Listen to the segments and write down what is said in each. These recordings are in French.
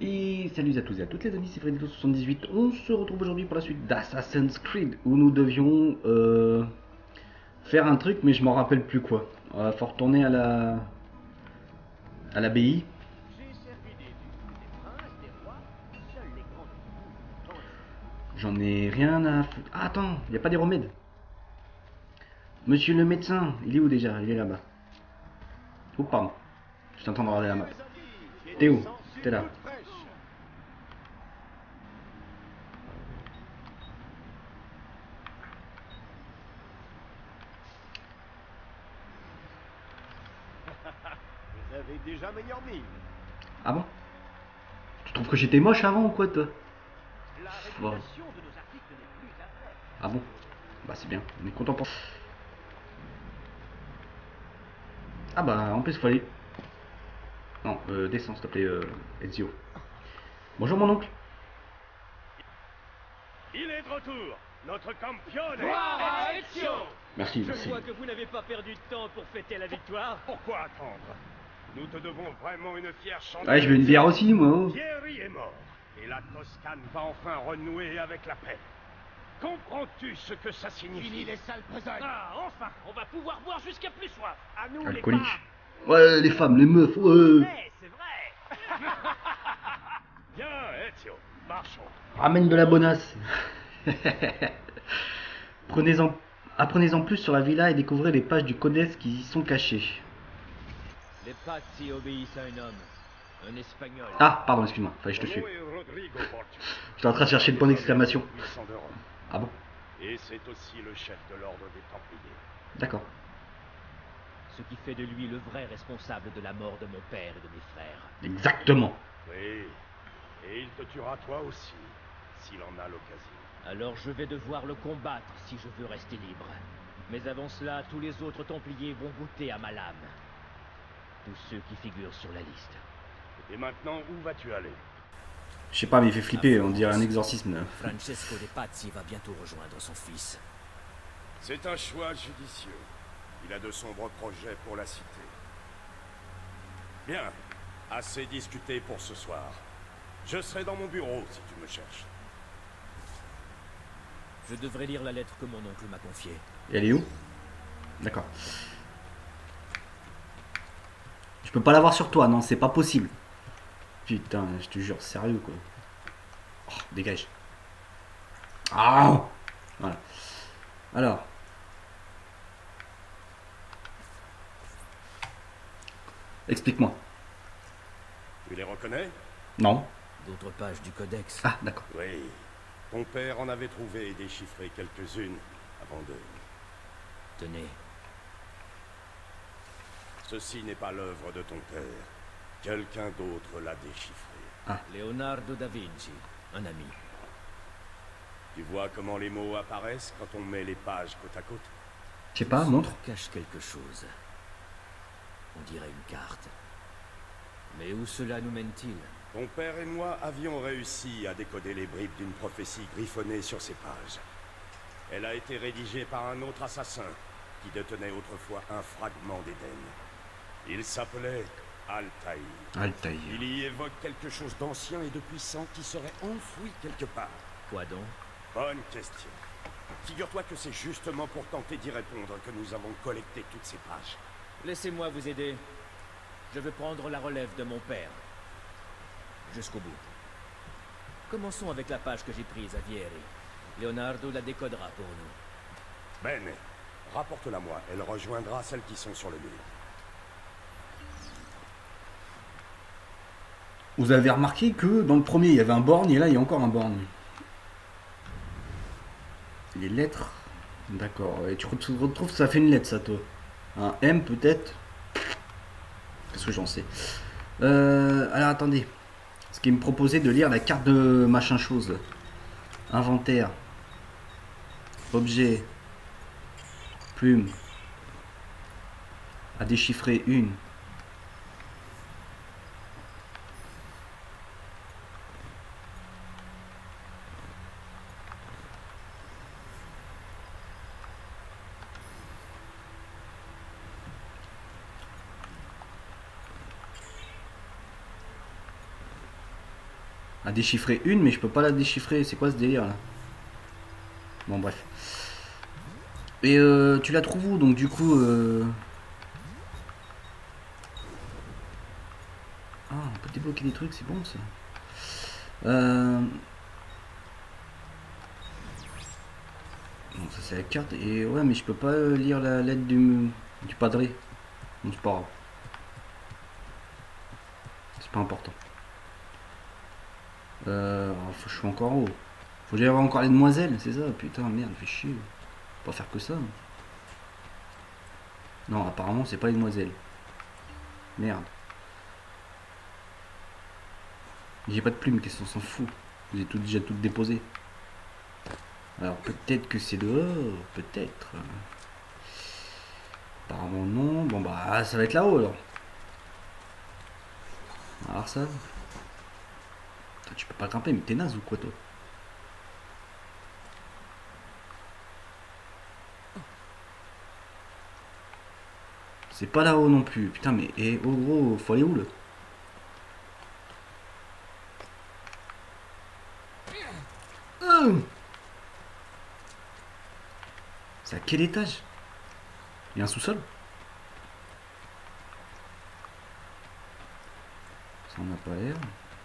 Et salut à tous et à toutes les amis, c'est Fredito78. On se retrouve aujourd'hui pour la suite d'Assassin's Creed où nous devions faire un truc mais je m'en rappelle plus quoi. Faut retourner à l'abbaye. J'en ai rien à foutre. Ah, attends, il n'y a pas des remèdes. Monsieur le médecin, il est où déjà? Il est là-bas. Oh pardon, je suis en train de regarder la map. T'es où? T'es là. Vous avez déjà meilleure mine. Ah bon? Tu trouves que j'étais moche avant ou quoi toi? La Bon. réputation de nos articles n'est plus à faire. Ah bon? Bah c'est bien, on est content pour... Ah bah en plus il faut aller... Non, descends s'il te plaît, Ezio. Bonjour mon oncle. Il est de retour. Notre campione. Gloire à Ezio! Merci, Je merci. vois que vous n'avez pas perdu de temps pour fêter la victoire. Pourquoi attendre? Nous te devons vraiment une fière chandelle. Ouais, je veux une bière aussi moi. Oh. Thierry est mort. Et la Toscane va enfin renouer avec la paix. Comprends-tu ce que ça signifie? Fini les sales besognes. Ah, enfin, on va pouvoir boire jusqu'à plus soif. À nous Alcoolique. les femmes. Ouais, les femmes, les meufs, ouais. Eh, c'est vrai. Bien, Ezio. Marchons. Ramène de la bonasse. Apprenez-en plus sur la villa et découvrez les pages du codex qui y sont cachées. Les Pazzi obéissent à un homme, un Espagnol. Ah, pardon, excuse-moi, fallait que je te Mon suive. nom est Rodrigo Porcio. J'étais en train de chercher le point d'exclamation. Puissant de Rome. Ah bon? Et c'est aussi le chef de l'ordre des Templiers. D'accord. Ce qui fait de lui le vrai responsable de la mort de mon père et de mes frères. Exactement. Oui. Et il te tuera toi aussi, s'il en a l'occasion. Alors je vais devoir le combattre si je veux rester libre. Mais avant cela, tous les autres Templiers vont goûter à ma lame. Tous ceux qui figurent sur la liste. Et maintenant, où vas-tu aller? Je sais pas, mais il fait flipper, on dirait un exorcisme. Francesco De Pazzi va bientôt rejoindre son fils. C'est un choix judicieux. Il a de sombres projets pour la cité. Bien, assez discuté pour ce soir. Je serai dans mon bureau si tu me cherches. Je devrais lire la lettre que mon oncle m'a confiée. Et elle est où? D'accord. Je peux pas l'avoir sur toi, non, c'est pas possible. Putain, je te jure, sérieux quoi. Oh, dégage. Ah! Voilà. Alors. Explique-moi. Tu les reconnais? Non. D'autres pages du codex. Ah, d'accord. Oui. Ton père en avait trouvé et déchiffré quelques-unes avant de... Tenez, Ceci n'est pas l'œuvre de ton père. Quelqu'un d'autre l'a déchiffré. Leonardo da Vinci, un ami. Tu vois comment les mots apparaissent quand on met les pages côte à côte? Je sais pas, montre. Ça cache quelque chose. On dirait une carte. Mais où cela nous mène-t-il? Ton père et moi avions réussi à décoder les bribes d'une prophétie griffonnée sur ces pages. Elle a été rédigée par un autre assassin qui détenait autrefois un fragment d'Éden. Il s'appelait Altaïr. Altaïr. Il y évoque quelque chose d'ancien et de puissant qui serait enfoui quelque part. Quoi donc? Bonne question. Figure-toi que c'est justement pour tenter d'y répondre que nous avons collecté toutes ces pages. Laissez-moi vous aider. Je veux prendre la relève de mon père. Jusqu'au bout. Commençons avec la page que j'ai prise à Vieri. Leonardo la décodera pour nous. Bene, rapporte-la moi. Elle rejoindra celles qui sont sur le mur. Vous avez remarqué que dans le premier il y avait un borgne et là il y a encore un borgne. Les lettres. D'accord. Et tu retrouves ça fait une lettre ça toi. Un M peut-être. Qu'est-ce que j'en sais. Alors attendez. Ce qui me proposait de lire la carte de machin chose. Inventaire. Objet. Plume. À déchiffrer une. à déchiffrer une, mais je peux pas la déchiffrer. C'est quoi ce délire là? Bon, bref. Et tu la trouves où? Donc, du coup. Ah, on peut débloquer des trucs, c'est bon ça. Bon, ça c'est la carte. Et ouais, mais je peux pas lire la lettre du padre. Bon, c'est pas grave. C'est pas important. Je suis encore en haut. Faut que j'aille voir encore les demoiselles, c'est ça? Putain, merde, fait chier. Faut pas faire que ça. Non, apparemment, c'est pas les demoiselles. Merde. J'ai pas de plumes, qu'est-ce qu'on s'en fout? Vous êtes déjà toutes déposées. Alors, peut-être que c'est dehors, peut-être. Apparemment, non. Bon, bah, ça va être là-haut, alors. Alors, ça. Toi, tu peux pas grimper, mais t'es naze ou quoi, toi? C'est pas là-haut non plus. Putain, mais oh gros, faut aller où là? C'est à quel étage? Il y a un sous-sol? Ça en a pas l'air.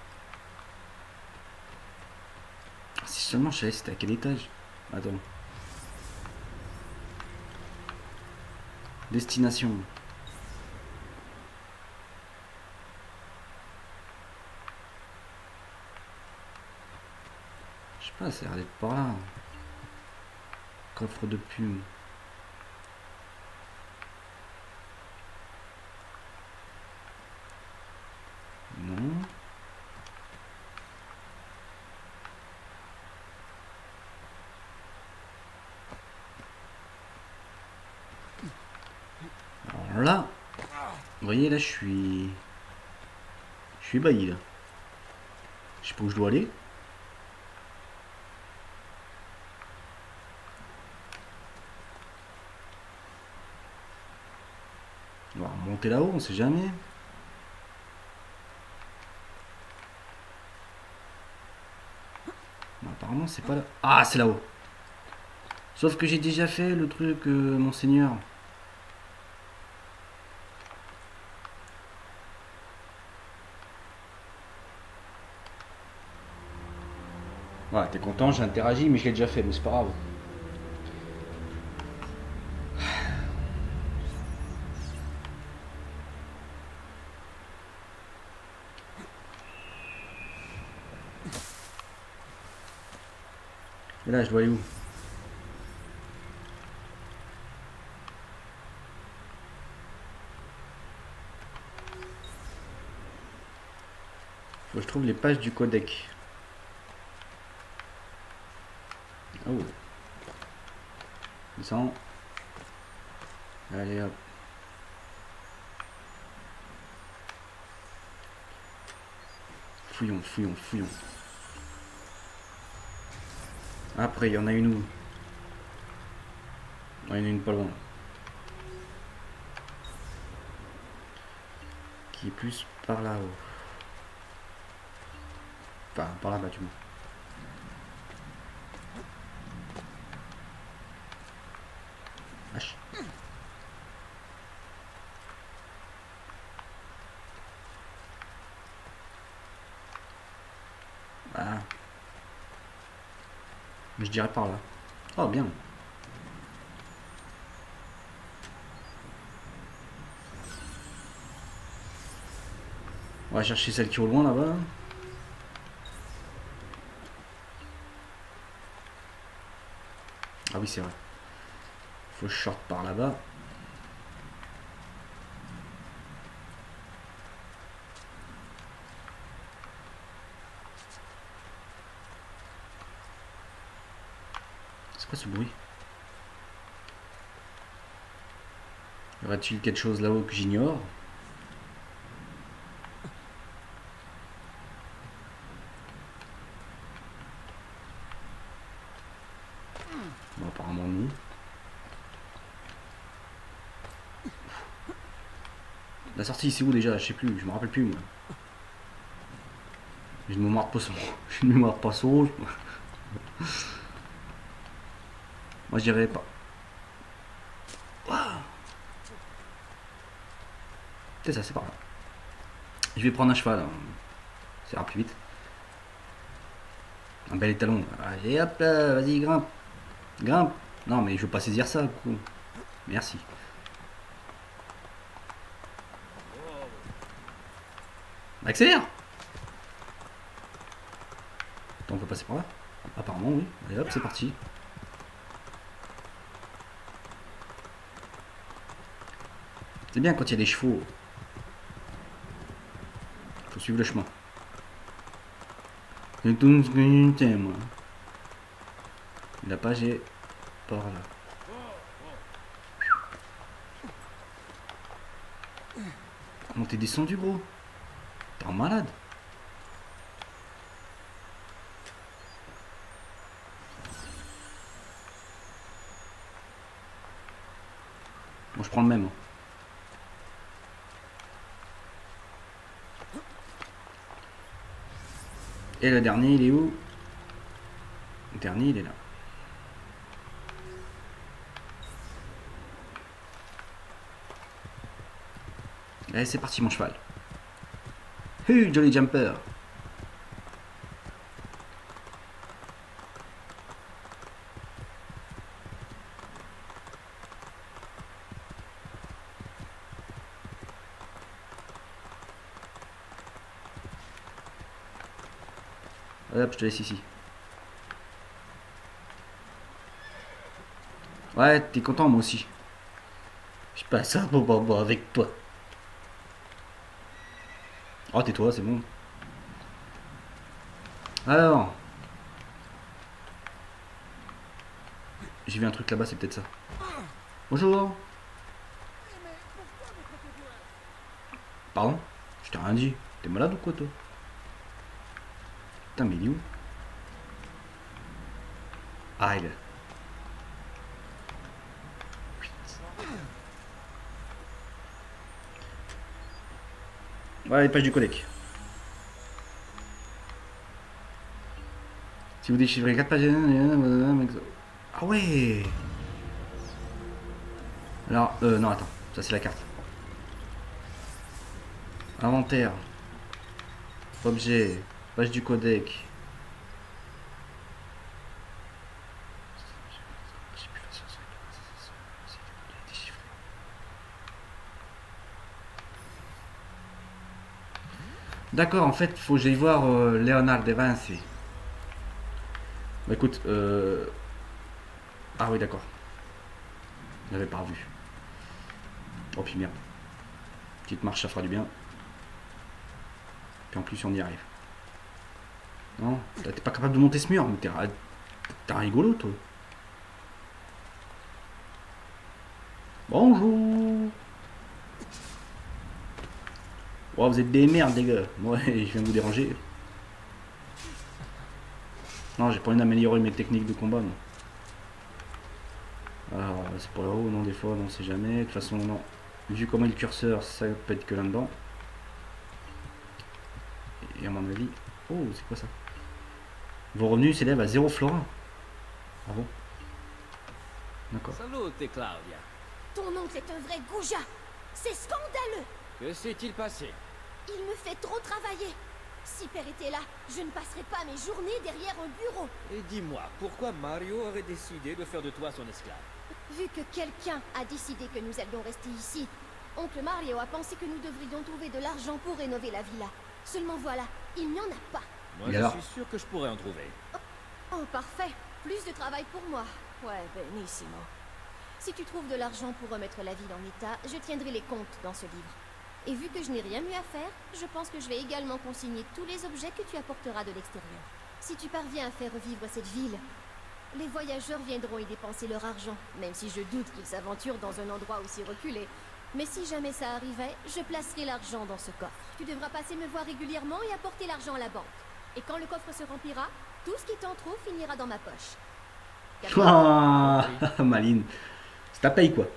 Si seulement je savais c'était à quel étage. Attends. Destination. Je sais pas, ça a l'air d'être par là. Coffre de plumes. Non. Alors là, vous voyez là, je suis ébahi là. Je sais pas où je dois aller. On va remonter là-haut, on sait jamais. Bon, apparemment c'est pas là. Ah, c'est là-haut. Sauf que j'ai déjà fait le truc, monseigneur. Ouais, t'es content, j'ai interagi, mais je l'ai déjà fait, mais c'est pas grave. Et là, je dois aller où? Faut que je trouve les pages du codec. Oh. Descends. Allez hop. Fouillons, fouillons, fouillons. Après, il y en a une où? Il y en a une pas loin. Qui est plus par là-haut. Enfin, par là-bas, du moins. Vache. Ah. Je dirais par là. Oh, bien. On va chercher celle qui est au loin là-bas. Ah oui, c'est vrai. Faut que je sorte par là-bas. C'est quoi ce bruit? Y aurait-il quelque chose là-haut que j'ignore? Bon, apparemment non. La sortie c'est où déjà? Je sais plus, je me rappelle plus moi. J'ai une mémoire de poisson. J'ai une mémoire de poisson rouge. Moi je dirais pas. C'est ça, c'est pas grave. Je vais prendre un cheval. Hein. Ça ira plus vite. Un bel étalon. Allez hop là, vas-y, grimpe. Grimpe. Non mais je veux pas saisir ça, du coup. Merci. Accélère. Attends, on peut passer par là? Apparemment oui. Allez hop, c'est parti. C'est bien quand il y a des chevaux. Faut suivre le chemin. C'est tout ce que je t'aime, moi. La page est par là. Comment t'es descendu, gros? T'es un malade. Bon, je prends le même. Hein. Et le dernier, il est où? Le dernier, il est là. Allez, c'est parti, mon cheval. Jolly Jumper. Hop, je te laisse ici. Ouais, t'es content, moi aussi. Je passe un bon moment avec toi. Oh, tais-toi, c'est bon. Alors. J'ai vu un truc là-bas, c'est peut-être ça. Bonjour. Pardon? Je t'ai rien dit. T'es malade ou quoi, toi? Putain, mais il est où? Ah, il est là. Ouais, les pages du codec. Si vous déchiffrez 4 pages... Ah ouais. Alors, non, attends. Ça, c'est la carte. Inventaire. Objet. Page du codec. D'accord, en fait, faut que j'aille voir Léonard de Vinci. Bah écoute, ah oui, d'accord. Je l'avais pas revu. Oh puis merde. Petite marche, ça fera du bien. Puis en plus, on y arrive. Non, t'es pas capable de monter ce mur, mais t'es un rigolo, toi. Bonjour. Oh, vous êtes des merdes, les gars. Ouais, je viens de vous déranger. Non, j'ai pas envie d'améliorer mes techniques de combat, non. Alors, c'est pour là-haut, non, des fois, on sait jamais. De toute façon, non. Vu comment est le curseur, ça peut être que là-dedans. Et à mon avis... Oh, c'est quoi ça? Vos revenus s'élèvent à 0 florins. Ah bon? D'accord. Salute, Claudia. Ton oncle est un vrai goujat. C'est scandaleux. Que s'est-il passé? Il me fait trop travailler. Si Père était là, je ne passerais pas mes journées derrière un bureau. Et dis-moi, pourquoi Mario aurait décidé de faire de toi son esclave? Vu que quelqu'un a décidé que nous allions rester ici, oncle Mario a pensé que nous devrions trouver de l'argent pour rénover la villa. Seulement voilà, il n'y en a pas. Moi, Et je alors? suis sûr que je pourrais en trouver. Oh, parfait. Plus de travail pour moi. Ouais, benissimo. Si tu trouves de l'argent pour remettre la ville en état, je tiendrai les comptes dans ce livre. Et vu que je n'ai rien mieux à faire, je pense que je vais également consigner tous les objets que tu apporteras de l'extérieur. Si tu parviens à faire revivre cette ville, les voyageurs viendront y dépenser leur argent, même si je doute qu'ils s'aventurent dans un endroit aussi reculé. Mais si jamais ça arrivait, je placerai l'argent dans ce coffre. Tu devras passer me voir régulièrement et apporter l'argent à la banque. Et quand le coffre se remplira, tout ce qui t'en trouve finira dans ma poche. Ah, Maline. C'est ta paye, quoi.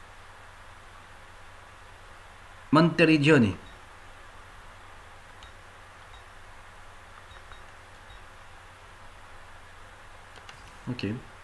Monteriggioni. Ok.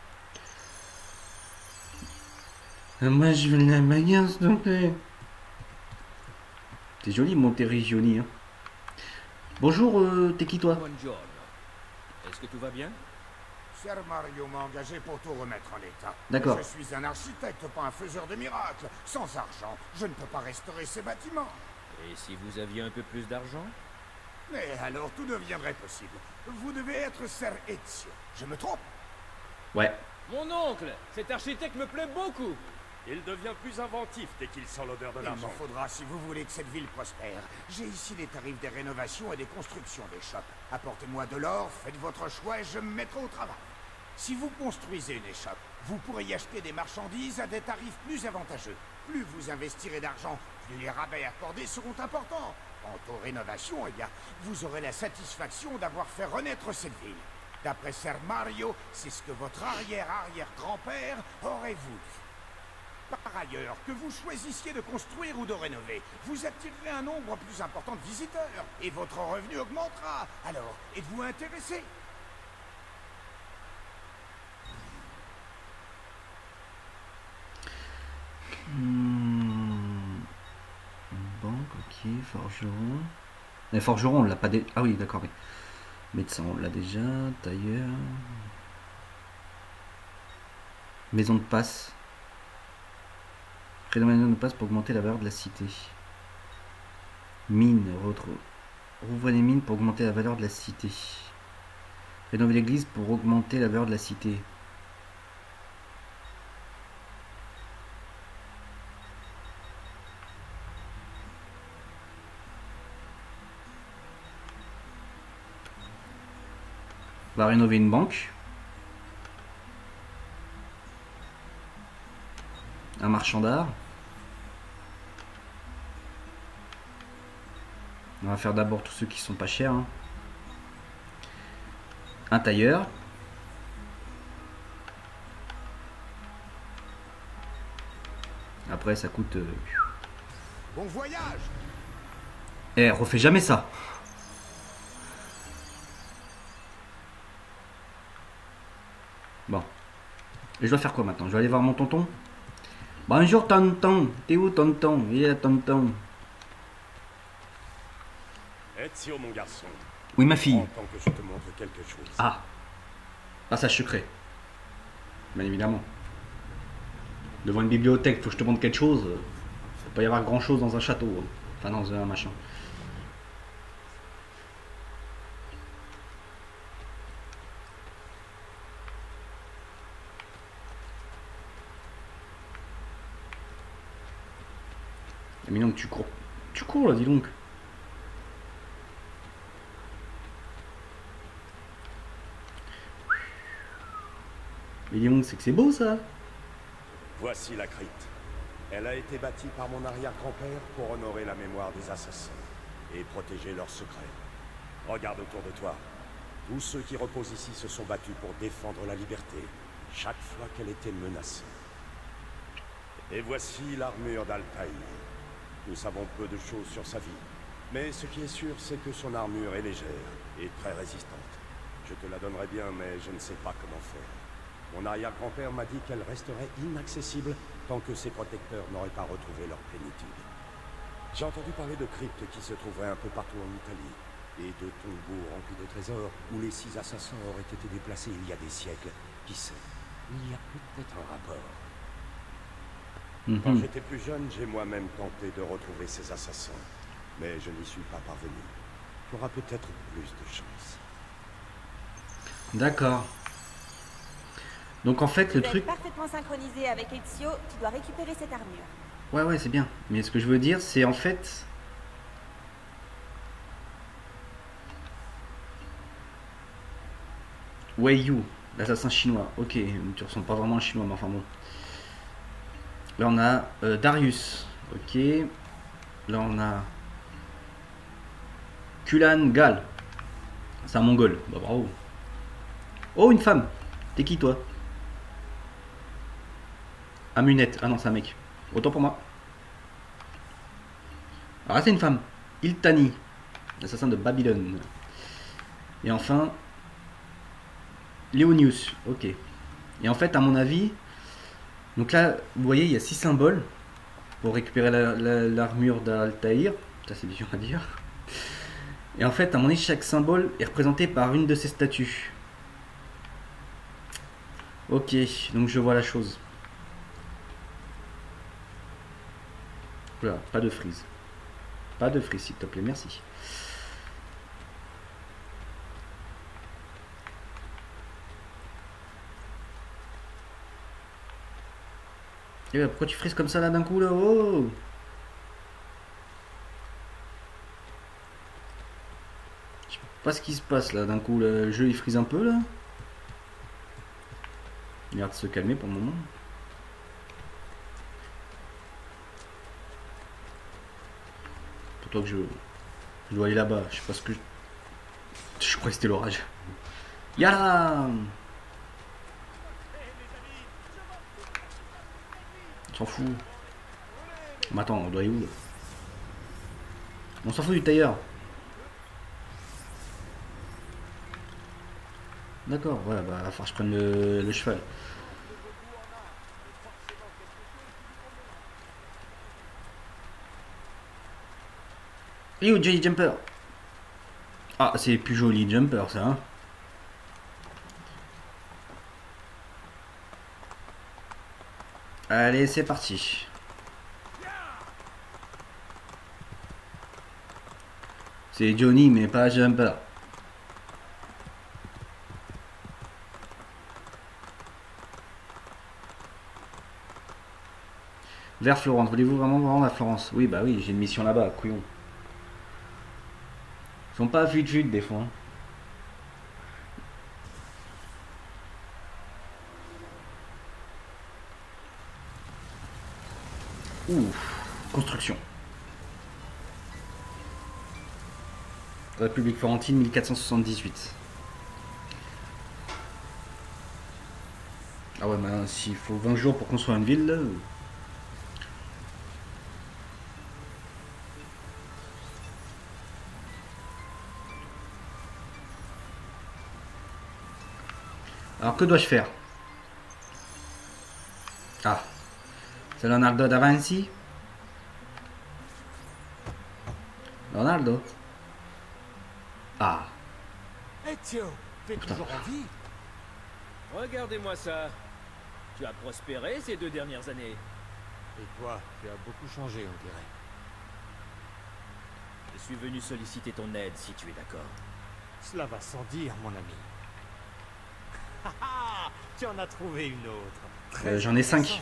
Moi je veux la bagarre s'il te plaît. C'est joli Monteriggioni. Hein. Bonjour, t'es qui toi? Buongiorno. Est-ce que tout va bien? Ser Mario m'a engagé pour tout remettre en état. D'accord. Je suis un architecte, pas un faiseur de miracles. Sans argent, je ne peux pas restaurer ces bâtiments. Et si vous aviez un peu plus d'argent? Mais alors tout deviendrait possible. Vous devez être Ser Ezio. Je me trompe? Ouais. Mon oncle! Cet architecte me plaît beaucoup! Il devient plus inventif dès qu'il sent l'odeur de Il m'en l'argent. faudra si vous voulez que cette ville prospère. J'ai ici les tarifs des rénovations et des constructions des shops. Apportez-moi de l'or, faites votre choix et je me mettrai au travail. Si vous construisez une échoppe, vous pourrez y acheter des marchandises à des tarifs plus avantageux. Plus vous investirez d'argent, plus les rabais accordés seront importants. Quant aux rénovations, eh bien, vous aurez la satisfaction d'avoir fait renaître cette ville. D'après Ser Mario, c'est ce que votre arrière-arrière-grand-père aurait voulu. Par ailleurs, que vous choisissiez de construire ou de rénover, vous attirerez un nombre plus important de visiteurs et votre revenu augmentera. Alors, êtes-vous intéressé? Banque, ok, forgeron. Mais forgeron, on l'a pas Ah oui, d'accord, oui. Médecin, on l'a déjà. Tailleur. Maison de passe. Créer une maison de passe pour augmenter la valeur de la cité. Mine, rouvre les mines pour augmenter la valeur de la cité. Rénover l'église pour augmenter la valeur de la cité. On va rénover une banque. Un marchand d'art. On va faire d'abord tous ceux qui sont pas chers. Hein. Un tailleur. Après ça coûte... Bon voyage! Eh, refais jamais ça. Bon. Et je dois faire quoi maintenant? Je vais aller voir mon tonton. Bonjour tonton. T'es où tonton? Il est là tonton. Ezio, mon garçon. Oui, ma fille. Tant que je te montre quelque chose. Ah. Passage secret. Bien évidemment. Devant une bibliothèque, faut que je te montre quelque chose. Faut pas y avoir grand chose dans un château. Enfin, dans un machin. Mais donc tu cours. Tu cours là, dis donc. Mais dis donc, c'est que c'est beau ça. Voici la crypte. Elle a été bâtie par mon arrière-grand-père pour honorer la mémoire des assassins et protéger leurs secrets. Regarde autour de toi. Tous ceux qui reposent ici se sont battus pour défendre la liberté, chaque fois qu'elle était menacée. Et voici l'armure d'Altaïr. Nous savons peu de choses sur sa vie, mais ce qui est sûr, c'est que son armure est légère et très résistante. Je te la donnerai bien, mais je ne sais pas comment faire. Mon arrière-grand-père m'a dit qu'elle resterait inaccessible tant que ses protecteurs n'auraient pas retrouvé leur plénitude. J'ai entendu parler de cryptes qui se trouveraient un peu partout en Italie, et de tombeaux remplis de trésors où les 6 assassins auraient été déplacés il y a des siècles. Qui sait? Il y a peut-être un rapport. Quand j'étais plus jeune, j'ai moi-même tenté de retrouver ces assassins, mais je n'y suis pas parvenu. Tu auras peut-être plus de chance. D'accord. Donc en fait, le Vous truc... êtes parfaitement synchronisé avec Ezio, tu dois récupérer cette armure. Ouais, c'est bien. Mais ce que je veux dire, c'est en fait... Wei Yu, l'assassin chinois. Ok, tu ressembles pas vraiment à un chinois, mais enfin bon. Là on a Darius. Ok. Là on a Kulan Gal. C'est un mongol. Bah bravo. Oh, une femme. T'es qui toi? Amunette. Ah non, c'est un mec. Autant pour moi. Alors là, c'est une femme. Iltani, l'assassin de Babylone. Et enfin, Léonius. Ok. Et en fait, à mon avis, donc là, vous voyez, il y a 6 symboles pour récupérer l'armure d'Altaïr. Ça, c'est dur à dire. Et en fait, à mon avis, chaque symbole est représenté par une de ces statues. Ok, donc je vois la chose. Voilà, pas de frise. Pas de frise, s'il te plaît, merci. Et bah, pourquoi tu frises comme ça là d'un coup là? Oh, je sais pas ce qui se passe là d'un coup, le jeu il frise un peu là. Il a l'air de se calmer pour le moment. Pourtant que je dois aller là-bas, je sais pas ce que je crois que c'était l'orage. Yala! On s'en fout. Mais attends, on doit aller où là? On s'en fout du tailleur. D'accord, voilà, bah, va falloir que je prenne le cheval. Et où Jolly Jumper? Ah, c'est plus joli Jumper ça, hein. Allez, c'est parti. C'est Johnny, mais pas Jumper. Vers Florence. Voulez-vous vraiment vous rendre à Florence? Oui, bah oui, j'ai une mission là-bas, couillon. Ils sont pas fut des fois. Hein. Ouf, construction. République Florentine 1478. Ah ouais, mais s'il faut 20 jours pour construire une ville, là... Alors que dois-je faire? Ah, c'est Leonardo da Vinci. Leonardo. Ah. Ezio, t'es toujours en vie? Regardez-moi ça. Tu as prospéré ces 2 dernières années. Et toi, tu as beaucoup changé, on dirait. Je suis venu solliciter ton aide si tu es d'accord. Cela va sans dire, mon ami. Tu en as trouvé une autre. J'en ai 5.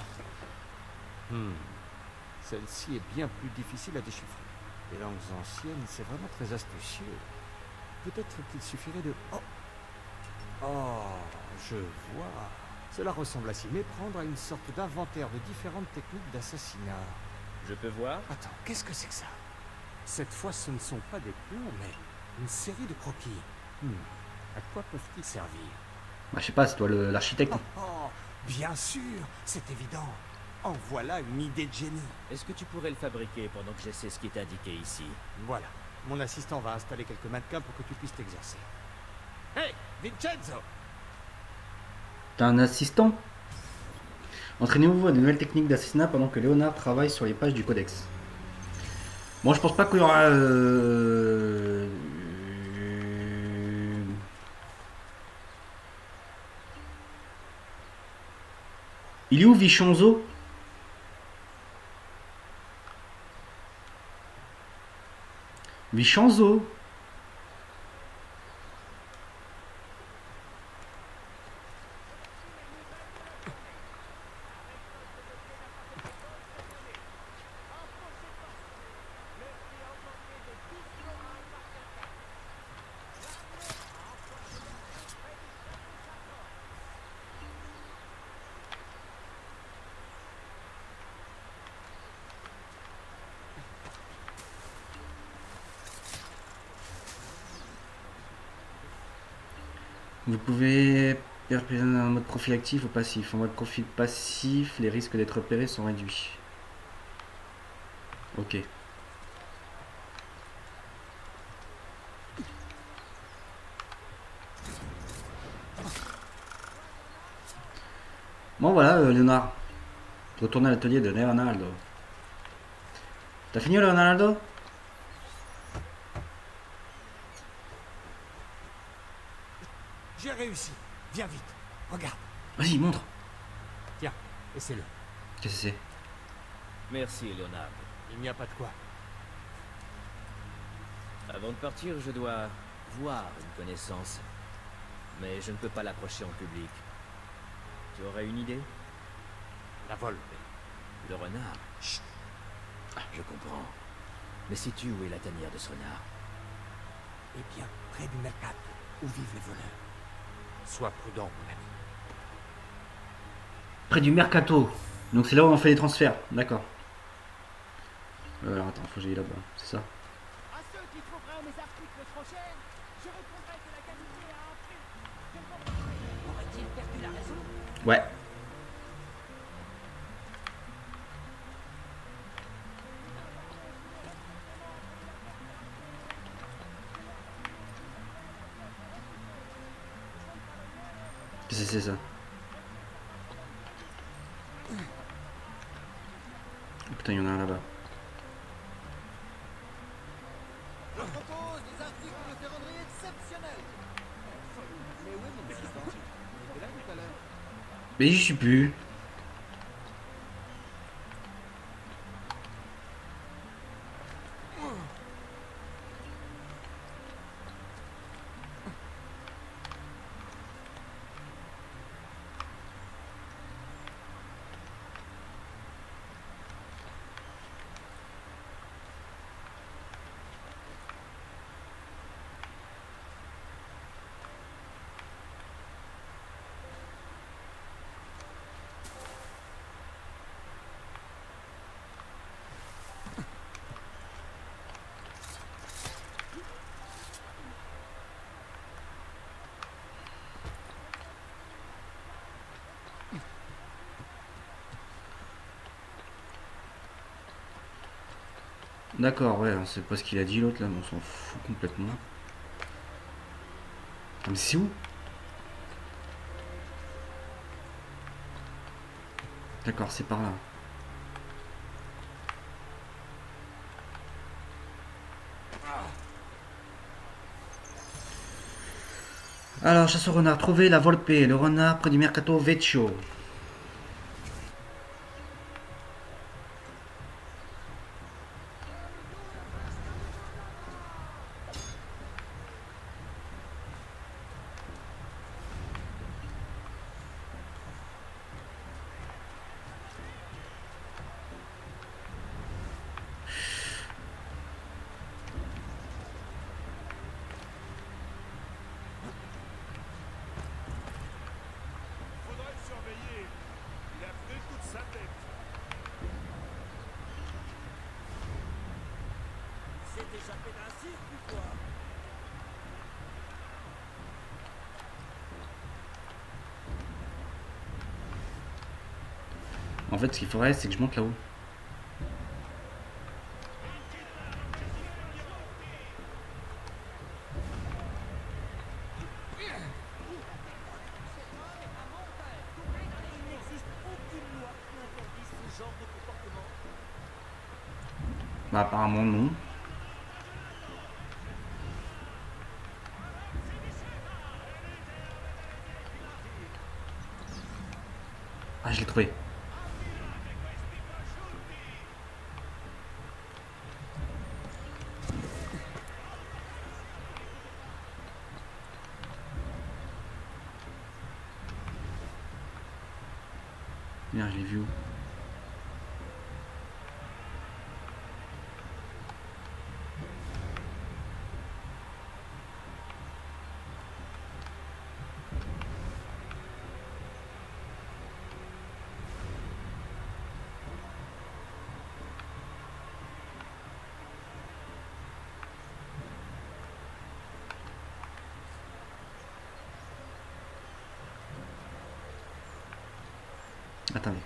Celle-ci est bien plus difficile à déchiffrer. Les langues anciennes, c'est vraiment très astucieux. Peut-être qu'il suffirait de... Oh, je vois. Cela ressemble à s'y méprendre à une sorte d'inventaire de différentes techniques d'assassinat. Je peux voir? Attends, qu'est-ce que c'est que ça? Cette fois, ce ne sont pas des plans, mais une série de croquis. À quoi peuvent-ils servir? Bah, je sais pas, c'est toi l'architecte. Bien sûr, c'est évident. En voilà une idée de génie. Est-ce que tu pourrais le fabriquer pendant que j'essaie ce qui est indiqué ici? Voilà. Mon assistant va installer quelques mannequins pour que tu puisses t'exercer. Hey, Vincenzo! T'as un assistant? Entraînez-vous à de nouvelles techniques d'assassinat pendant que Léonard travaille sur les pages du codex. Bon, je pense pas qu'il y aura... Il est où Vichonzo? Vichonzo? Vous pouvez perpétuer un mode profil actif ou passif. En mode profil passif, les risques d'être repérés sont réduits. Ok. Bon voilà, Léonard. Retourner à l'atelier de Leonardo. T'as fini, Leonardo? J'ai réussi. Viens vite. Regarde. Vas-y, montre. Tiens, essaie-le. Qu'est-ce que c'est? Merci, Leonard. Il n'y a pas de quoi. Avant de partir, je dois voir une connaissance. Mais je ne peux pas l'approcher en public. Tu aurais une idée? La Volpe. Le renard? Chut. Je comprends. Mais sais-tu où est la tanière de ce renard? Eh bien, près du mercato, où vivent les voleurs. Sois prudent, mon ami. Près du mercato. Donc c'est là où on fait les transferts. D'accord. Alors attends, faut que j'aille là-bas. C'est ça? À ceux qui trouveraient mes articles trop chers, je répondrai que la qualité a un prix. Aurait-il perdu la raison? Ouais. Qu'est-ce que c'est ça? Oh, putain, il y en a un là-bas. Je propose des articles de ferronnerie exceptionnels. Mais où est mon assistant? Il était là tout à l'heure. Mais j'y suis plus. D'accord, ouais, on sait pas ce qu'il a dit l'autre là, mais on s'en fout complètement. Ah, mais c'est où? D'accord, c'est par là. Alors, chasse au renard, trouver la Volpe, le renard près du Mercato Vecchio. Faudrait le surveiller. Il a pris toute sa tête. C'est échappé d'un cirque ou quoi? En fait, ce qu'il faudrait, c'est que je monte là-haut. Il n'existe aucune loi qui interdise ce genre de comportement. Bah, apparemment, non. Ah, je l'ai trouvé. Merde, je l'ai vu où? Attendez.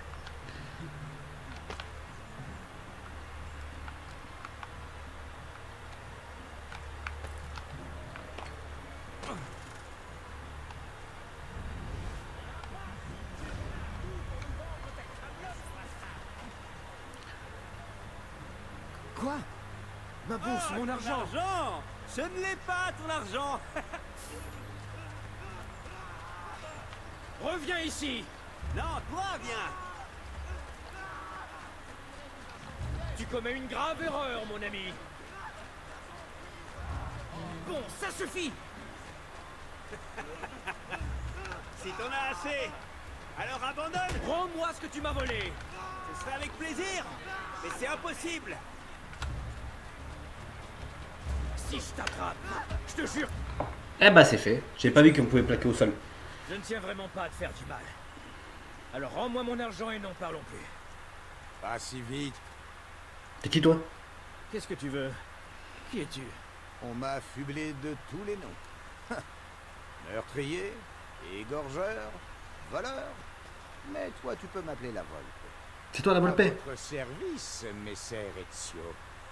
Quoi? Ma bourse, mon argent! Ce ne l'est pas, ton argent. Reviens ici! Non, toi, viens. Tu commets une grave erreur, mon ami. Bon, ça suffit! Si t'en as assez, alors abandonne. Rends-moi ce que tu m'as volé! Ce serait avec plaisir, mais c'est impossible. Si je t'attrape, je te jure, Eh bah c'est fait. J'ai pas vu qu'on pouvait plaquer au sol. je ne tiens vraiment pas à te faire du mal. Alors rends-moi mon argent et n'en parlons plus. Pas si vite. T'es qui toi? Qu'est-ce que tu veux? Qui es-tu? On m'a affublé de tous les noms. Meurtrier, égorgeur, voleur. Mais toi, tu peux m'appeler la Volpe. C'est toi la À Volpe? votre service, messer Ezio.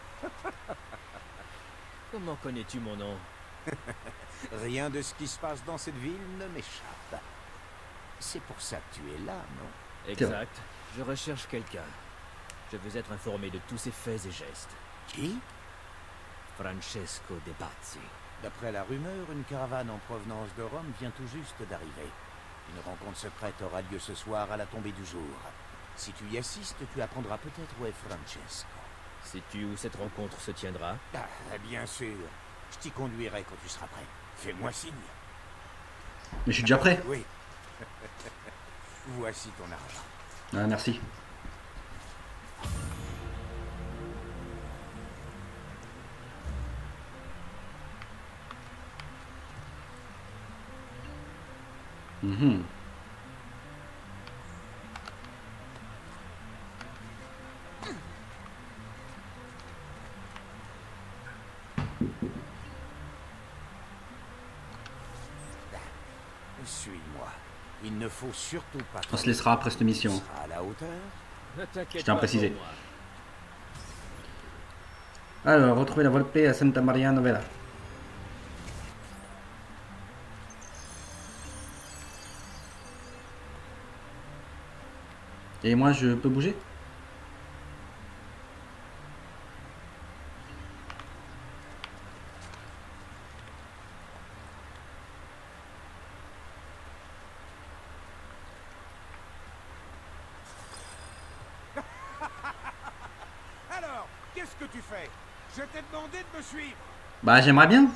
Comment connais-tu mon nom? Rien de ce qui se passe dans cette ville ne m'échappe. C'est pour ça que tu es là, non? Exact. Je recherche quelqu'un. Je veux être informé de tous ses faits et gestes. Qui? Francesco De Pazzi. D'après la rumeur, une caravane en provenance de Rome vient tout juste d'arriver. Une rencontre secrète aura lieu ce soir à la tombée du jour. Si tu y assistes, tu apprendras peut-être où est Francesco. Sais-tu où cette rencontre se tiendra? Ah, bien sûr. Je t'y conduirai quand tu seras prêt. Fais-moi signe. Mais je suis déjà prêt. Oui. Voici ton argent. Ah merci. Mhm. Suis-moi. Il ne faut surtout pas... On se laissera après cette mission. Tu seras à la hauteur. Ne t'inquiète Je tiens à pas préciser. pour moi. Alors, retrouver la Volpe à Santa Maria Novella. Et moi, je peux bouger? Alors, qu'est-ce que tu fais? Je t'ai demandé de me suivre. Bah, j'aimerais bien.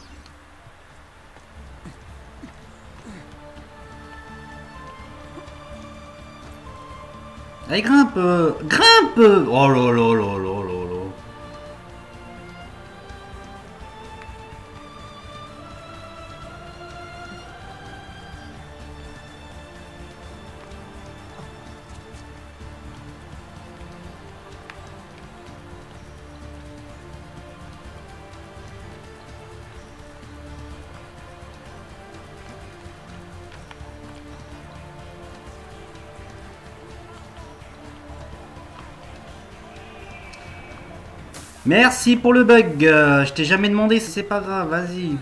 Allez, grimpe! Grimpe! Oh là là là là là là. Merci pour le bug. Je t'ai jamais demandé, c'est pas grave, vas-y.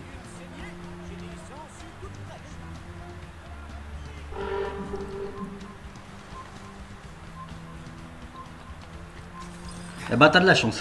Eh bah t'as de la chance.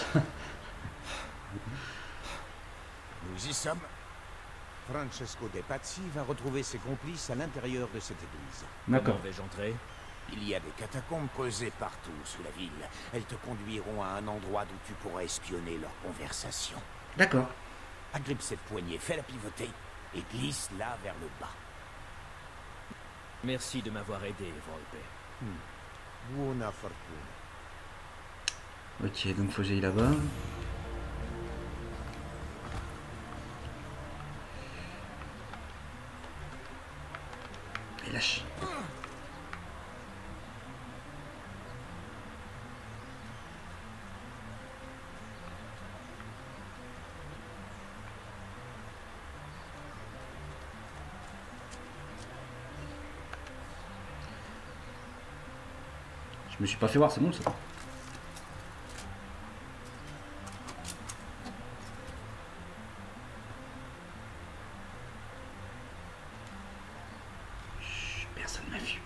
Nous y sommes. Francesco De Pazzi va retrouver ses complices à l'intérieur de cette église. D'accord. Comment vais-je entrer? Il y a des catacombes creusées partout sous la ville. Elles te conduiront à un endroit d'où tu pourras espionner leur conversation. D'accord. Agrippe cette poignée, fais-la pivoter et glisse-la vers le bas. Merci de m'avoir aidé, Volpe. Buona fortuna. Ok, donc faut que j'aille là-bas. Et lâche. Je me suis pas fait voir, c'est bon ça. Chut, personne m'a vu.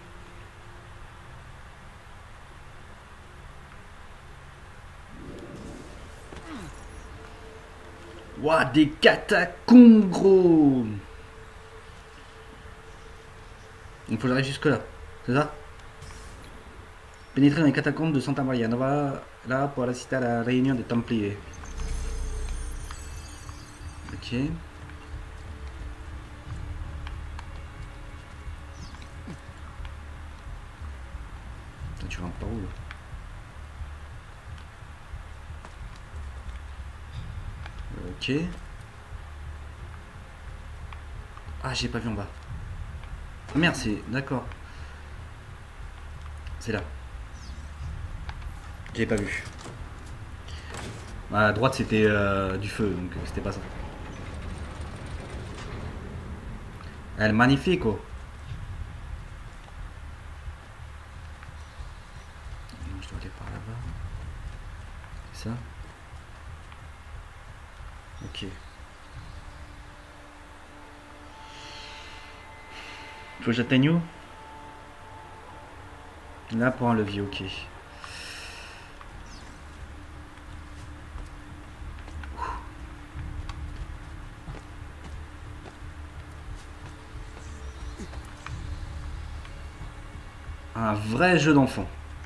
Ouah, des catacombes, gros. Il faut que j'arrive jusque là, c'est ça? Pénétrer dans les catacombes de Santa Maria Nova, là pour assister à la réunion des Templiers. Ok. Attends, tu rentres par où là? Ok. Ah, j'ai pas vu en bas. Ah merde, c'est... D'accord. C'est là. J'ai pas vu. À droite, c'était du feu, donc c'était pas ça. Elle est magnifique, oh. Je dois aller par là-bas. C'est ça? Ok. Faut que j'atteigne où? Là pour un levier, ok. Un vrai jeu d'enfant.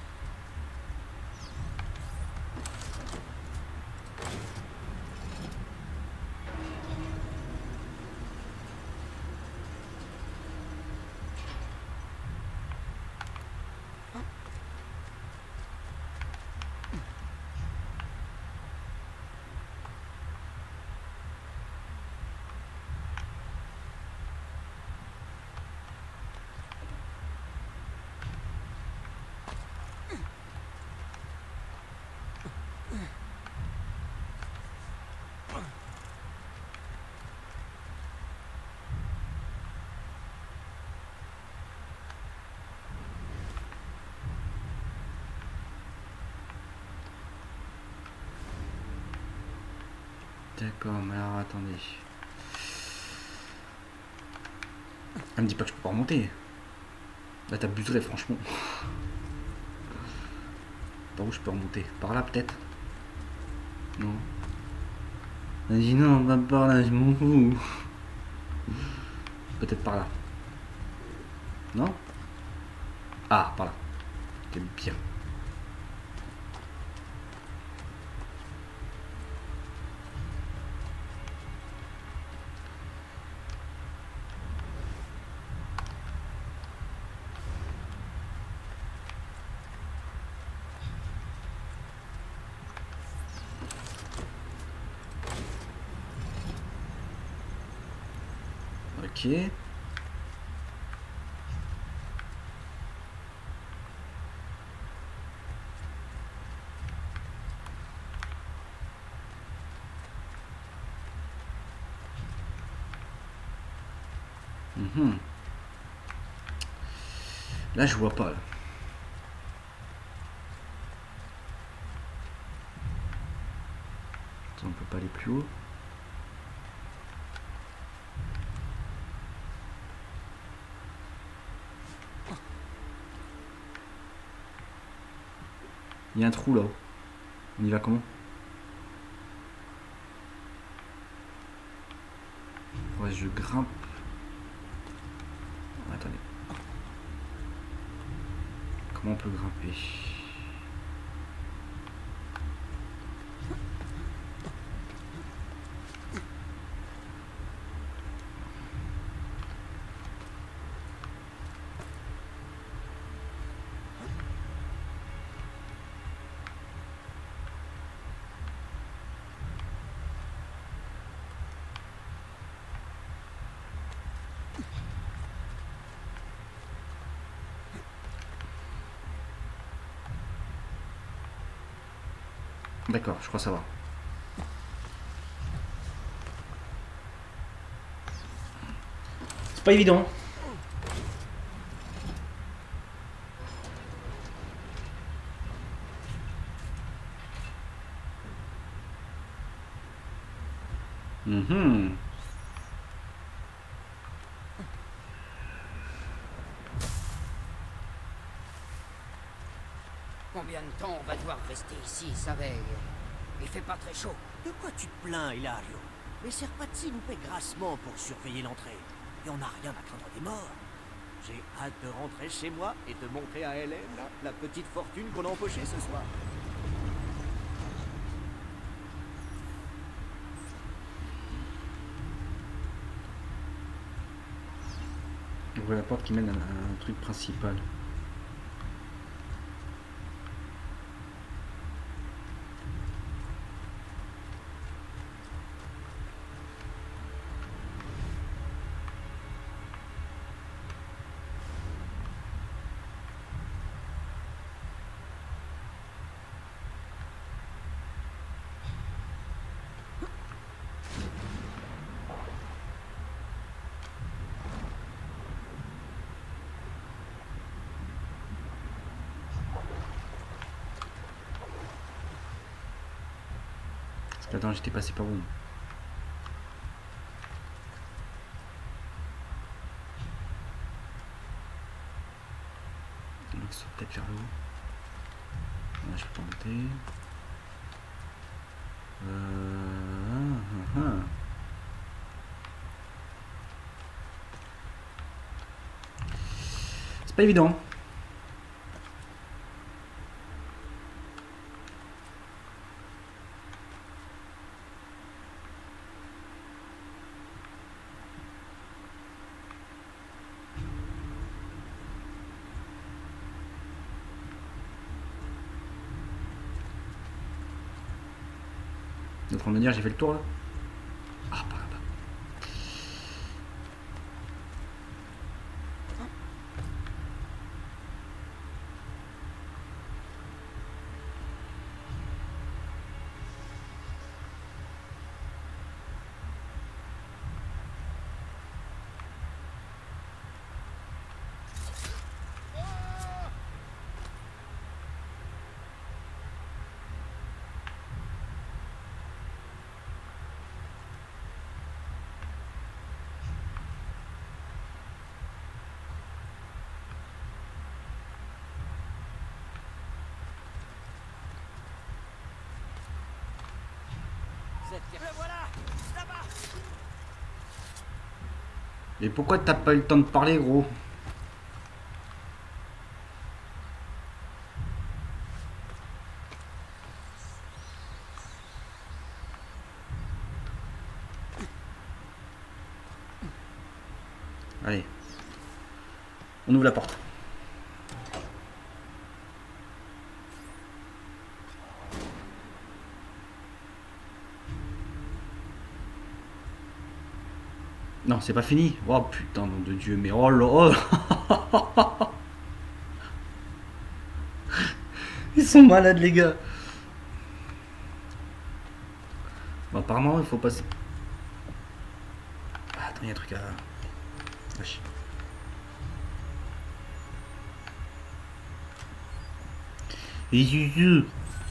D'accord, mais alors attendez. Elle me dit pas que je peux pas remonter. Là t'abuserais franchement. Par où je peux remonter? Par là peut-être? Non. Elle dit non, pas par là, je m'en fous. Peut-être par là. Non? Ah, par là. C'est bien. Ok. Mhm. Là, je vois pas. Là. On peut pas aller plus haut. Il y a un trou là-haut. On y va comment? Ouais, je grimpe. Attendez. Comment on peut grimper? D'accord, je crois savoir. C'est pas évident. Mhm. Combien de temps on va devoir rester ici, Saveil? Il fait pas très chaud. De quoi tu te plains, Hilario? Les Serpazzi nous paient grassement pour surveiller l'entrée. Et on n'a rien à craindre des morts. J'ai hâte de rentrer chez moi et de montrer à Hélène la petite fortune qu'on a empochée ce soir. On voit la porte qui mène à un truc principal. Attends, j'étais passé par où? Donc ça peut-être vers le haut. Là je peux monter. C'est pas évident. T'es en train de me dire j'ai fait le tour là? Ah par là-bas. Le voilà, là-bas. Et pourquoi t'as pas eu le temps de parler, gros? Allez. On ouvre la porte. Non, c'est pas fini. Oh putain, nom de Dieu, mais oh là, oh. Ils sont malades, les gars. Bon, apparemment, il faut passer. Ah, attends, il y a un truc à. Wesh. Et Zuzu.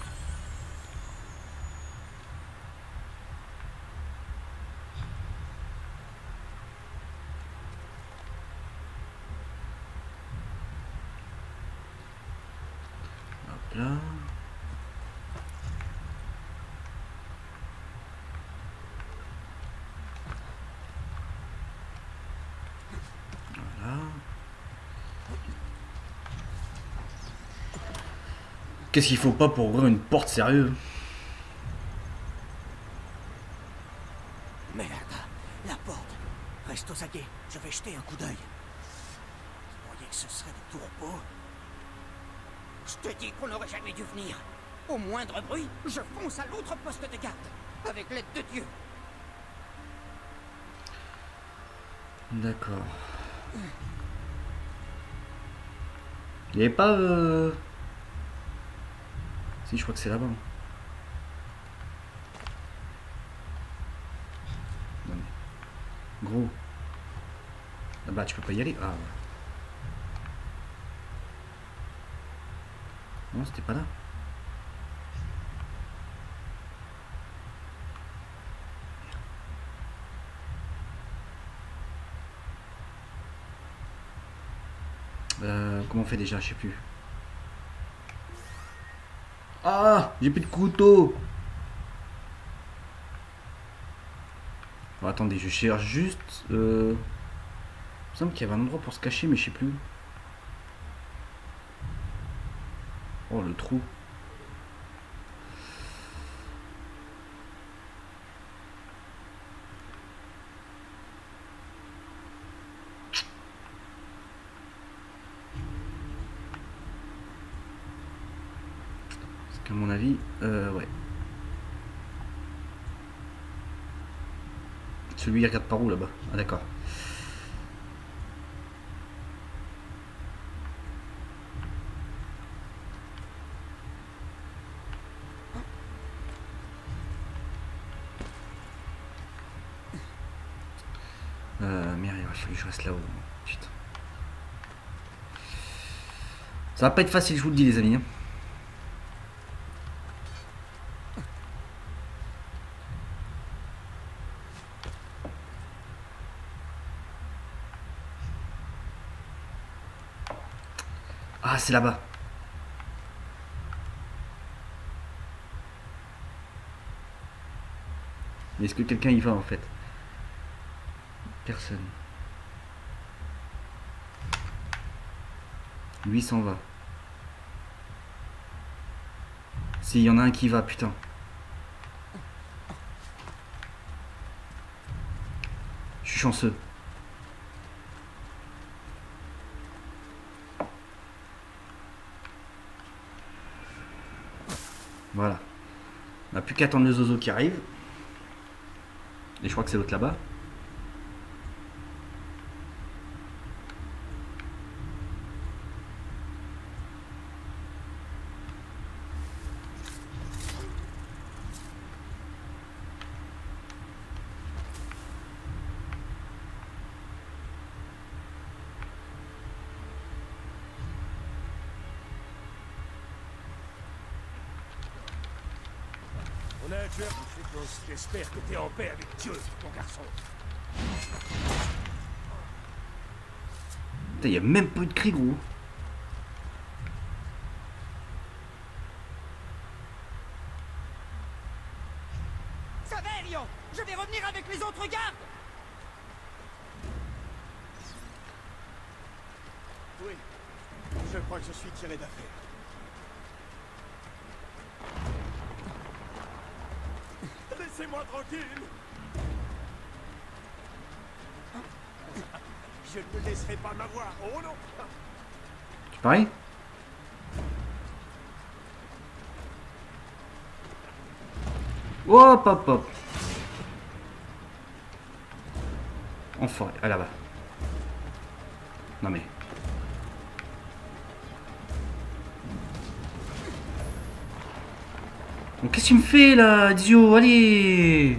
Hop là. Voilà. Qu'est-ce qu'il faut pas pour ouvrir une porte, sérieux? Merde, la porte. Reste aux aguets, je vais jeter un coup d'œil. Vous croyez que ce serait des tourpeaux? Je te dis qu'on n'aurait jamais dû venir. Au moindre bruit, je fonce à l'autre poste de garde. Avec l'aide de Dieu. D'accord. Il n'y avait pas... Si, je crois que c'est là-bas. Non, mais... Gros. Là-bas, tu peux pas y aller. Ah, ouais. Non, c'était pas là. Comment on fait déjà? Je sais plus. Ah, j'ai plus de couteau. Alors, attendez, je cherche juste... Il me semble qu'il y avait un endroit pour se cacher, mais je sais plus. Oh, le trou. Parce qu'à mon avis, ouais. Celui il regarde par où là-bas? Ah d'accord. Merde, il va falloir que je reste là-haut. Putain. Ça va pas être facile, je vous le dis les amis. Hein. Ah, c'est là-bas. Mais est-ce que quelqu'un y va en fait? Personne. Lui s'en va. Si, il y en a un qui va, putain. Je suis chanceux. Voilà. On n'a plus qu'à attendre le zozo qui arrive. Et je crois que c'est l'autre là-bas. On a un tueur, j'espère que t'es en paix avec Dieu, mon garçon. Putain, y a même pas eu de cri, gros. Saverio, je vais revenir avec les autres gardes. Oui, je crois que je suis tiré d'affaire. Laissez-moi tranquille. Je ne te laisserai pas m'avoir, oh non. Tu paries? Hop hop hop. Enfoiré, ah là-bas. Non mais. Bon, qu'est-ce que tu me fais là, Dio? Allez.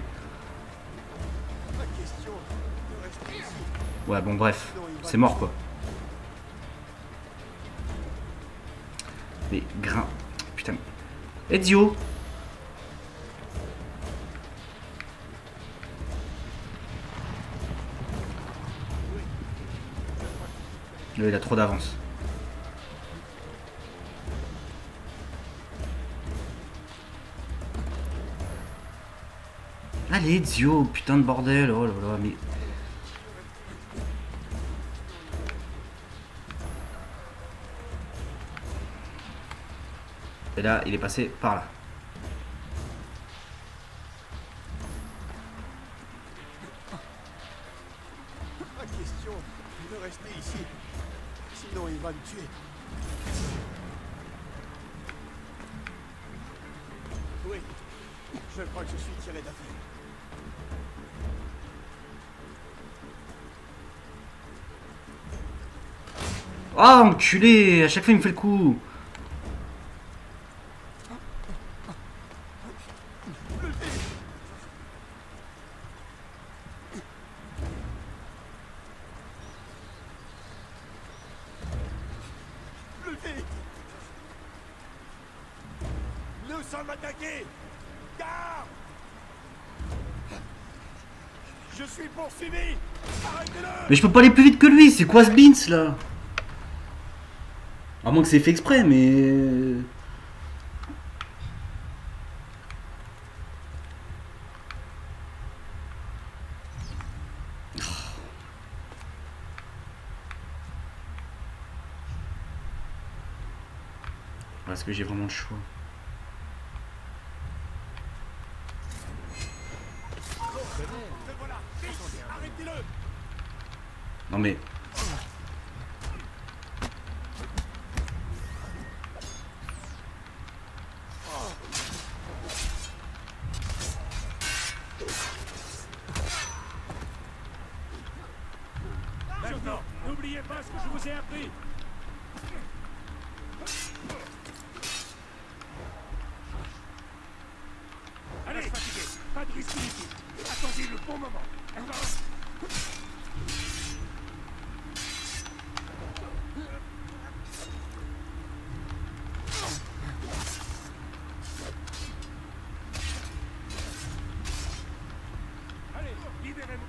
Ouais bon bref, c'est mort quoi. Mais grain. Putain. Ezio. Là, il a trop d'avance. Allez, Ezio, putain de bordel, oh là là, mais... Et là, il est passé par là. Pas question de rester ici. Sinon, il va me tuer. Oui, je crois que je suis tiré d'affaire. Ah, enculé! À chaque fois, il me fait le coup. Nous sommes attaqués! Garde! Je suis poursuivi! Arrêtez-le! Mais je peux pas aller plus vite que lui, c'est quoi ce Beans là? À moins que c'est fait exprès, mais... est-ce que j'ai vraiment le choix? Non mais... Maintenant, n'oubliez pas ce que je vous ai appris. Allez, fatigué, pas de risque inutile. Attendez le bon moment. Allez, libérez-vous.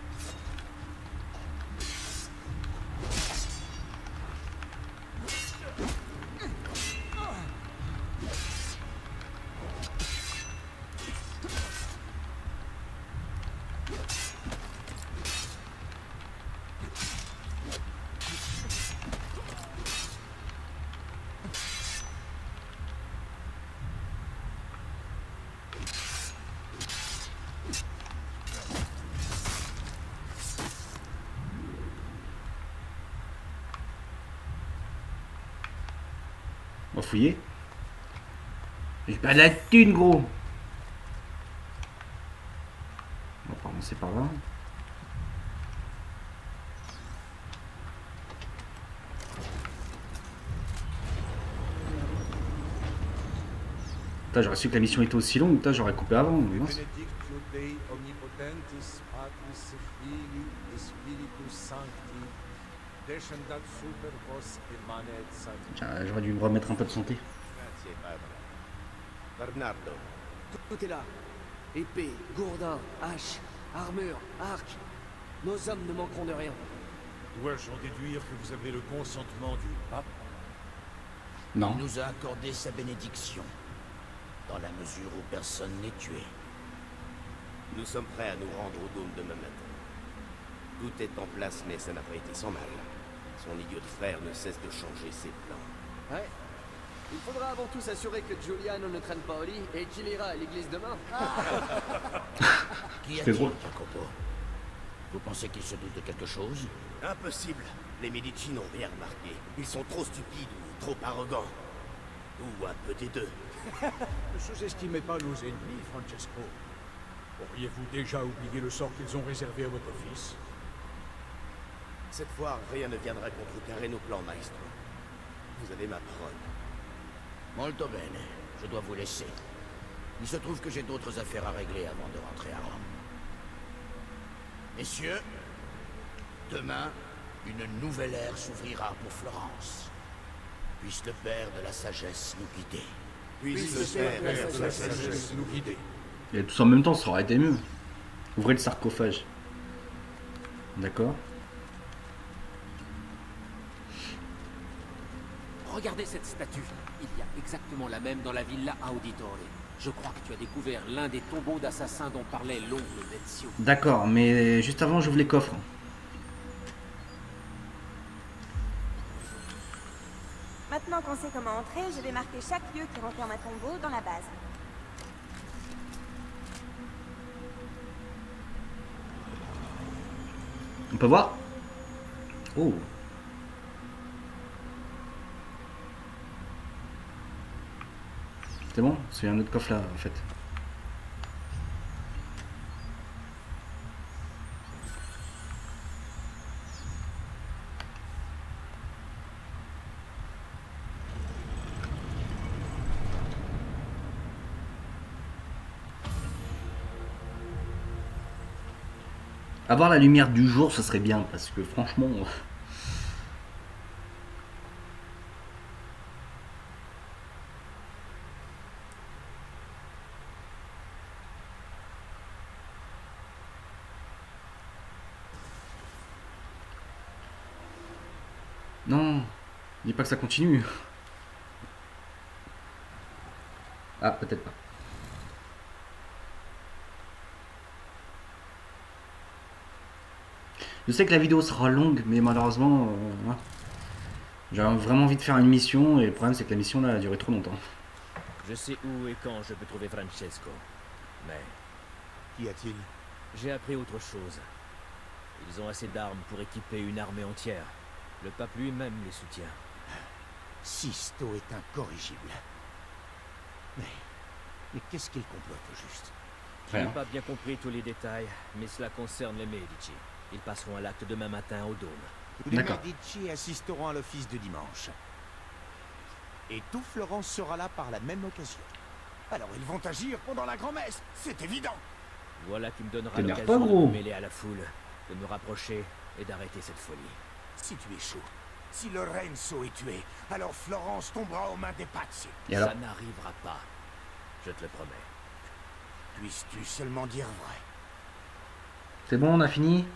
On va fouiller. J'ai pas de la thune, gros. On va commencer par là. Putain, j'aurais su que la mission était aussi longue. Putain, j'aurais coupé avant. Mais mince. Tiens, j'aurais dû me remettre un peu de santé. Bernardo. Tout est là. Épée, gourdin, hache, armure, arc. Nos hommes ne manqueront de rien. Dois-je en déduire que vous avez le consentement du pape? Non. Il nous a accordé sa bénédiction, dans la mesure où personne n'est tué. Nous sommes prêts à nous rendre au dôme demain matin. Tout est en place, mais ça n'a pas été sans mal. Son idiot de frère ne cesse de changer ses plans. Ouais. Il faudra avant tout s'assurer que Giuliano ne traîne pas au lit et qu'il ira à l'église demain. Qui C'est a-t-il, drôle. Jacopo? Vous pensez qu'il se doute de quelque chose? Impossible. Les Medici n'ont rien remarqué. Ils sont trop stupides ou trop arrogants. Ou un peu des deux. Ne sous-estimez pas nos ennemis, Francesco. Auriez-vous déjà oublié le sort qu'ils ont réservé à votre fils? Cette fois, rien ne viendra contrecarrer nos plans, maestro. Vous avez ma parole. Molto bene. Je dois vous laisser. Il se trouve que j'ai d'autres affaires à régler avant de rentrer à Rome. Messieurs, demain, une nouvelle ère s'ouvrira pour Florence. Puisse le Père de la Sagesse nous guider. Puisse le Père de la sagesse nous guider. Et tout ça en même temps, ça aurait été mieux. Ouvrez le sarcophage. D'accord. Regardez cette statue. Il y a exactement la même dans la Villa Auditore. Je crois que tu as découvert l'un des tombeaux d'assassins dont parlait l'oncle d'Ezio. D'accord, mais juste avant, j'ouvre les coffres. Maintenant qu'on sait comment entrer, je vais marquer chaque lieu qui renferme un tombeau dans la base. On peut voir? Oh. C'est bon? Parce qu'il y a un autre coffre là, en fait. Avoir la lumière du jour, ce serait bien, parce que franchement... Non, dis pas que ça continue. Ah, peut-être pas. Je sais que la vidéo sera longue, mais malheureusement... hein. J'avais vraiment envie de faire une mission et le problème c'est que la mission là a duré trop longtemps. Je sais où et quand je peux trouver Francesco. Mais Qu'y a-t-il? j'ai appris autre chose. Ils ont assez d'armes pour équiper une armée entière. Le pape lui-même les soutient. Sisto est incorrigible. Mais qu'est-ce qu'il complote au juste? Je n'ai pas bien compris tous les détails, mais cela concerne les Medici. Ils passeront à l'acte demain matin au Dôme. Les Medici assisteront à l'office de dimanche. Et tout Florence sera là par la même occasion. Alors ils vont agir pendant la grand-messe, c'est évident. Voilà qui me donnera T'énerve l'occasion pas, de gros. me mêler à la foule, de me rapprocher et d'arrêter cette folie. Si tu es chaud, si Lorenzo est tué, alors Florence tombera aux mains des Pazzi. Et alors? Ça n'arrivera pas. Je te le promets. Puisses-tu seulement dire vrai? C'est bon, on a fini?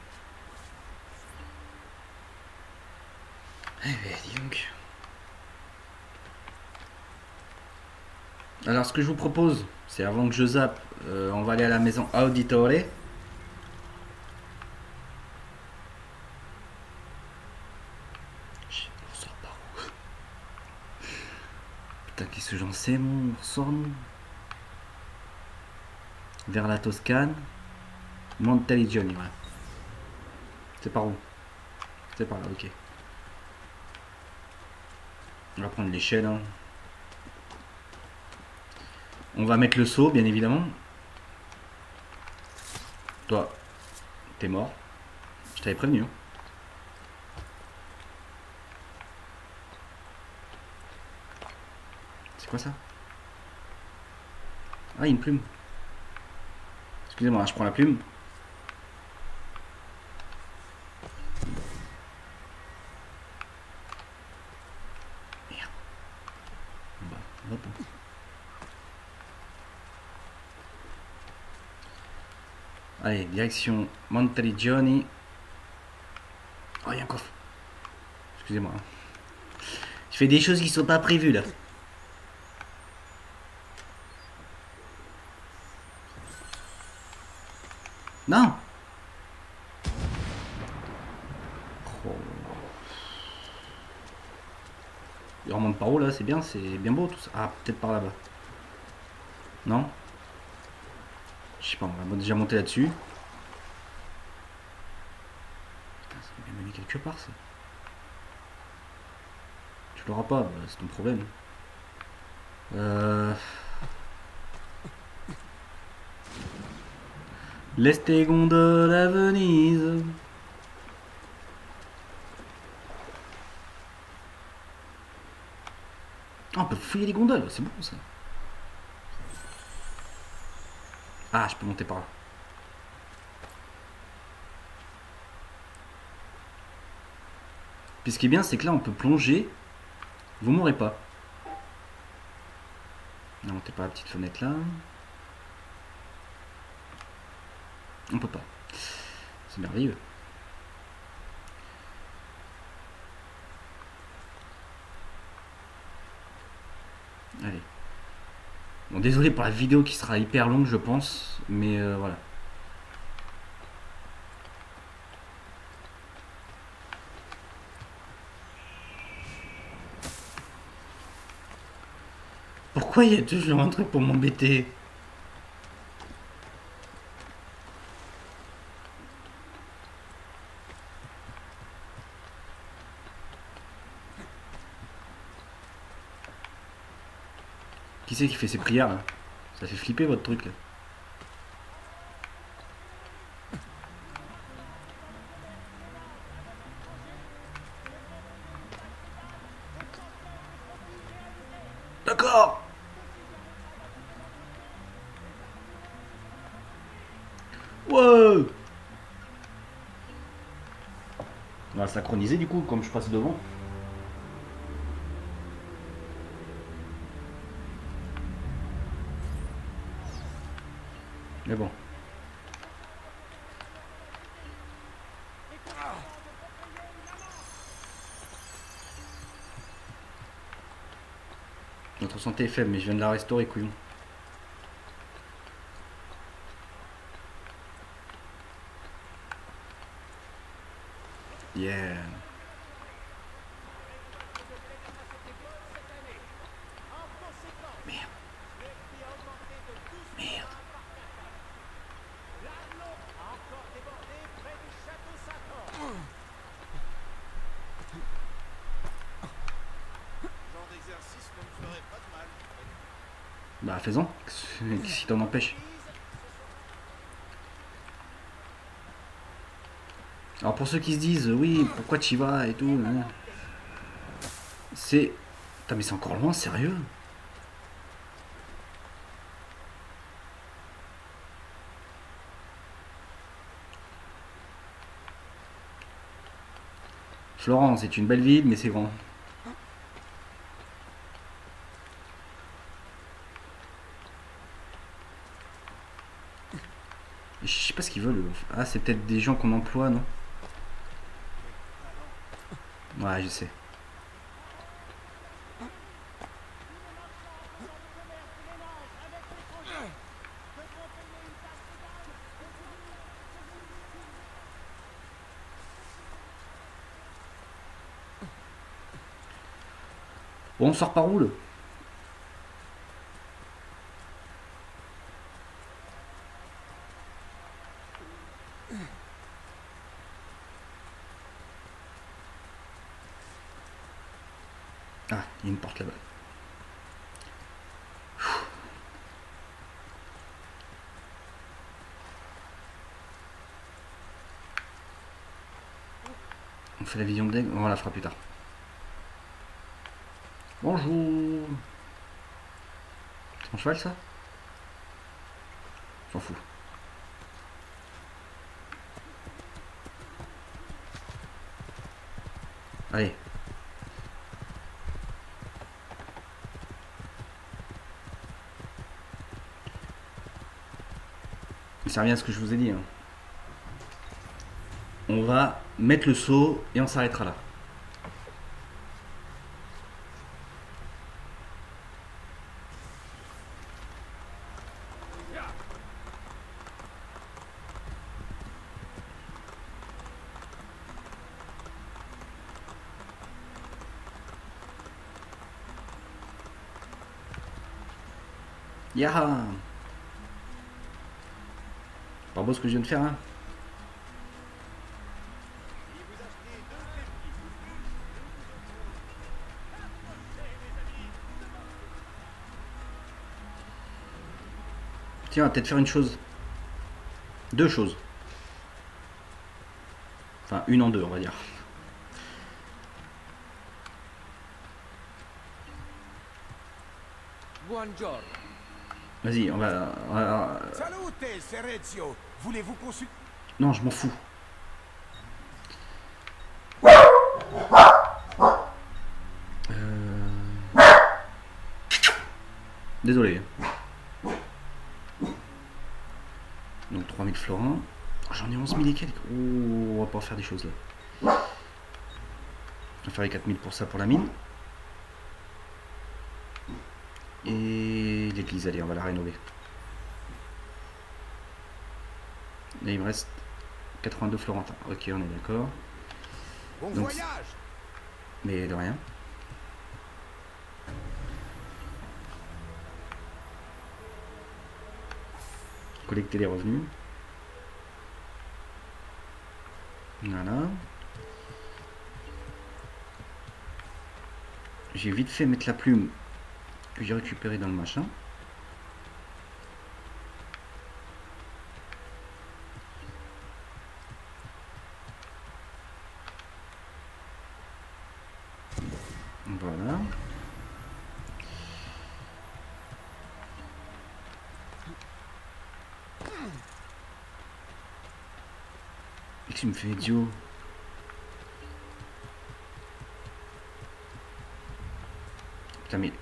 Eh ben, dis donc. Alors, ce que je vous propose, c'est avant que je zappe, on va aller à la maison Auditore. On sort par où? Putain, qu'est-ce que j'en sais, mon? On sort, nous? Vers la Toscane. Montaliggioni, ouais. C'est par où? C'est par là, ok. On va prendre l'échelle. Hein. On va mettre le seau, bien évidemment. Toi, t'es mort. Je t'avais prévenu. Hein. C'est quoi ça? Ah, une plume. Excusez-moi, je prends la plume. Merde. Bah, hop. Allez, direction Montaliggioni. Oh, il y a un coffre. Excusez-moi. Je fais des choses qui sont pas prévues là. Non. Oh. Il remonte par où là? C'est bien beau tout ça. Ah, peut-être par là-bas. Non? Je sais pas, on va déjà monter là-dessus. Putain, ça va bien mener quelque part ça. Tu l'auras pas, bah, c'est ton problème. L'Este gondole à Venise. Ah, on peut fouiller les gondoles, c'est bon ça. Ah, je peux monter par là. Puis ce qui est bien, c'est que là, on peut plonger. Vous mourrez pas. Non, montez par la petite fenêtre là. On peut pas. C'est merveilleux. Allez. Bon, désolé pour la vidéo qui sera hyper longue, je pense. Mais voilà. Pourquoi il y a toujours un truc pour m'embêter? Qui c'est qui fait ses prières là? Ça fait flipper votre truc là. D'accord. Wow. On va synchroniser du coup comme je passe devant. Mais bon. Notre santé est faible, mais je viens de la restaurer, couillon. Yeah. Bah fais-en, qu'est-ce qui t'en empêche? Alors pour ceux qui se disent oui pourquoi tu y vas et tout, hein, c'est... Putain mais c'est encore loin, sérieux? Florence est une belle ville mais c'est grand. Je sais pas ce qu'ils veulent. Ah c'est peut-être des gens qu'on emploie, non? Ouais je sais. Bon, on sort par où là? Ah, il y a une porte là-bas. On fait la vision d'aigle, on la fera plus tard. Bonjour. C'est mon cheval ça? J'en fous. Allez. Ça revient à ce que je vous ai dit. Hein. On va mettre le saut et on s'arrêtera là. Yaha! Pas beau ce que je viens de faire, hein? Tiens, on va peut-être faire une chose. Deux choses. Enfin, une en deux, on va dire. Buongiorno. Vas-y, on va... Salute, Serezio. Voulez-vous consulter? Non, je m'en fous. Désolé. Donc 3000 florins. J'en ai 11 000 et quelques. Oh, on va pas faire des choses là. On va faire les 4000 pour ça, pour la mine. Et l'église, allez, on va la rénover. Là, il me reste 82 florentins. Ok, on est d'accord. Bon donc, voyage. Mais de rien. Collecter les revenus. Voilà. J'ai vite fait mettre la plume que j'ai récupérée dans le machin. Voilà. Et que tu me fais idiot. Putain mais...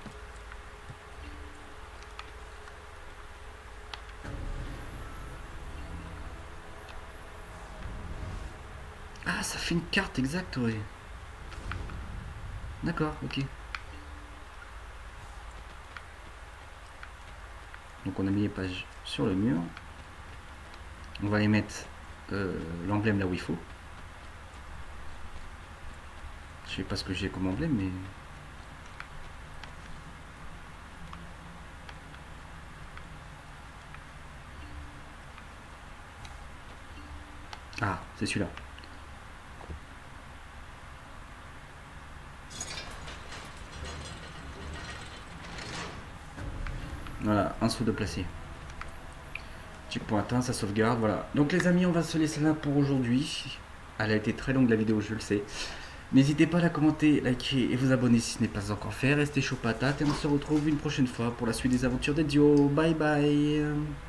Ah, ça fait une carte exacte, ouais. D'accord, ok. Donc on a mis les pages sur le mur. On va les mettre l'emblème là où il faut. Je sais pas ce que j'ai comme emblème, mais... Ah, c'est celui-là. Voilà, un saut de placer. Checkpoint atteint, ça sauvegarde, voilà. Donc les amis, on va se laisser là pour aujourd'hui. Elle a été très longue la vidéo, je le sais. N'hésitez pas à la commenter, liker et vous abonner si ce n'est pas encore fait. Restez chaud patate et on se retrouve une prochaine fois pour la suite des aventures d'Ezio. Bye bye.